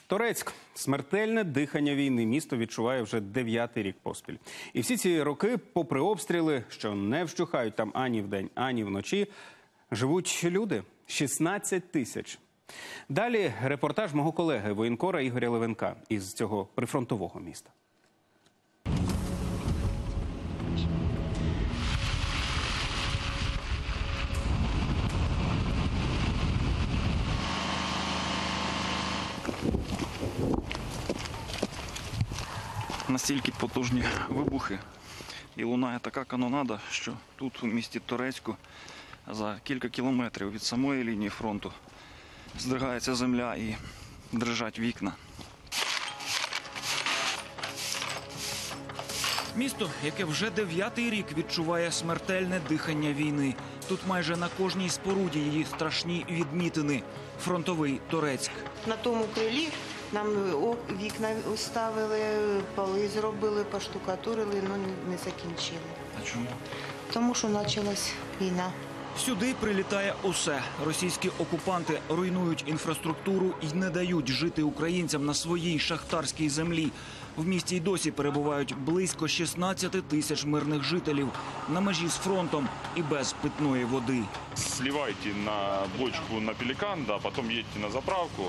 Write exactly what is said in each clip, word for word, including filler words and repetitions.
Торецьк – смертельне дихання війни. Місто відчуває вже дев'ятий рік поспіль. І всі ці роки, попри обстріли, що не вщухають там ані вдень, ані вночі, живуть люди – шістнадцять тисяч. Далі репортаж мого колеги, воєнкора Ігоря Левенка із цього прифронтового міста. Настільки потужні вибухи і лунає така канонада, що тут, у місті Торецьку, за кілька кілометрів від самої лінії фронту здригається земля і дрижать вікна. Місто, яке вже дев'ятий рік відчуває смертельне дихання війни. Тут майже на кожній споруді її страшні відмітини. Фронтовий Торецьк. На тому крилі нам вікна ставили, поли зробили, поштукатурили, але не закінчили. А чому? Тому що почалась війна. Сюди прилітає усе. Російські окупанти руйнують інфраструктуру і не дають жити українцям на своїй шахтарській землі. В місті й досі перебувають близько шістнадцяти тисяч мирних жителів на межі з фронтом і без питної води. Сливайте на бочку на Пеликан, да, потом едьте на заправку.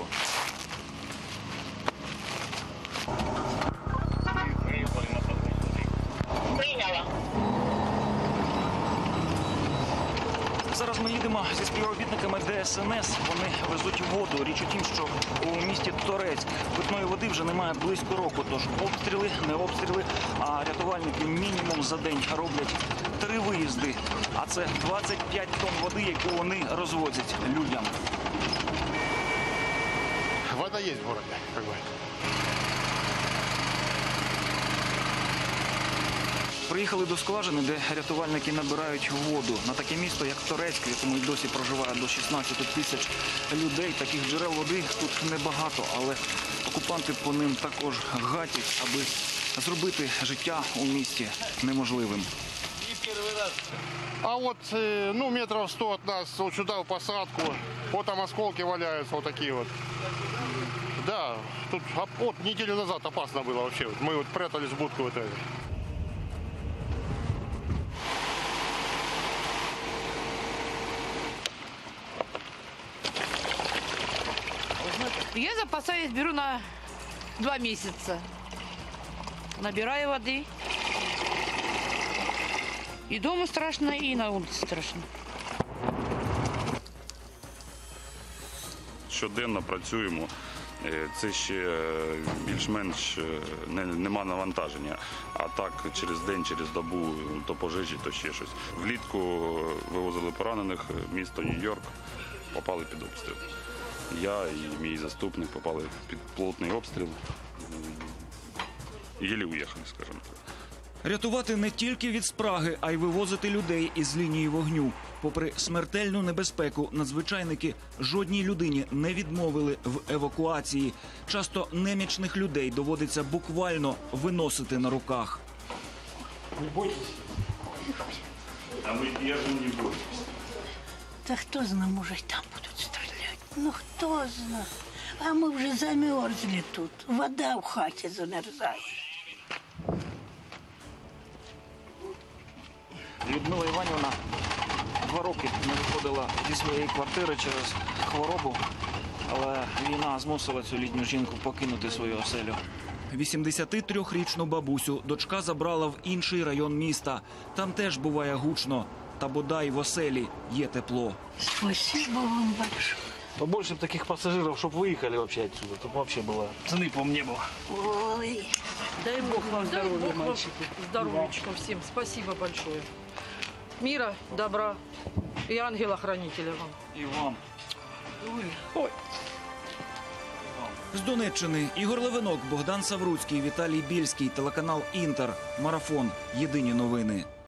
Зараз ми їдемо зі співробітниками Де Ес Ен Ес. Вони везуть воду. Річ у тім, що у місті Торецьк питної води вже немає близько року. Тож обстріли, не обстріли, а рятувальники мінімум за день роблять три виїзди. А це двадцять п'ять тонн води, яку вони розвозять людям. Вода є в городі, як би. Приїхали до скважини, де рятувальники набирають воду. На таке місто, як Торецьк, в якому й досі проживає до шістнадцяти тисяч людей, таких джерел води тут небагато, але окупанти по ним також гатять, аби зробити життя у місті неможливим. А от, ну, метрів сто від нас, вот сюди в посадку, вот там осколки валяються, вот такі вот. Да, тут от неділю назад опасно було вообще. Ми вот прятались в будку вот этой. Я запасаюсь, беру на два месяца. Набираю воды. И дома страшно, и на улице страшно. Щоденно працюємо. Це ще більш-менш не, нема навантаження. А так через день, через добу, то пожежі, то ще щось. Влітку вивозили поранених, місто Нью-Йорк, попали під обстріл. Я і мій заступник попали під плотний обстріл. Єлі уїхали, скажімо так. Рятувати не тільки від спраги, а й вивозити людей із лінії вогню. Попри смертельну небезпеку, надзвичайники жодній людині не відмовили в евакуації. Часто немічних людей доводиться буквально виносити на руках. Не бойтесь? А ми, я ж не боюсь. Та хто знає, може, й там будуть стріляти. Ну, хто знає. А ми вже замерзли тут. Вода в хаті замерзає. Людмила Іванівна два роки не виходила зі своєї квартири через хворобу, але війна змусила цю літню жінку покинути свою оселю. вісімдесятитрирічну бабусю дочка забрала в інший район міста. Там теж буває гучно, та бодай в оселі є тепло. Спасибо вам большое. Побольше таких пассажиров, чтобы выехали вообще отсюда. Тут вообще было цены, по-моему, не было. Ой, Дай Бог вам здоровья, мальчики. Здоровечка всем. Спасибо большое. Мира, добра и ангела-хранителя вам. І вам. Ой. З Донеччини Ігор Левенок, Богдан Савруцький, Віталій Більський, телеканал «Інтер», Марафон. Єдині новини.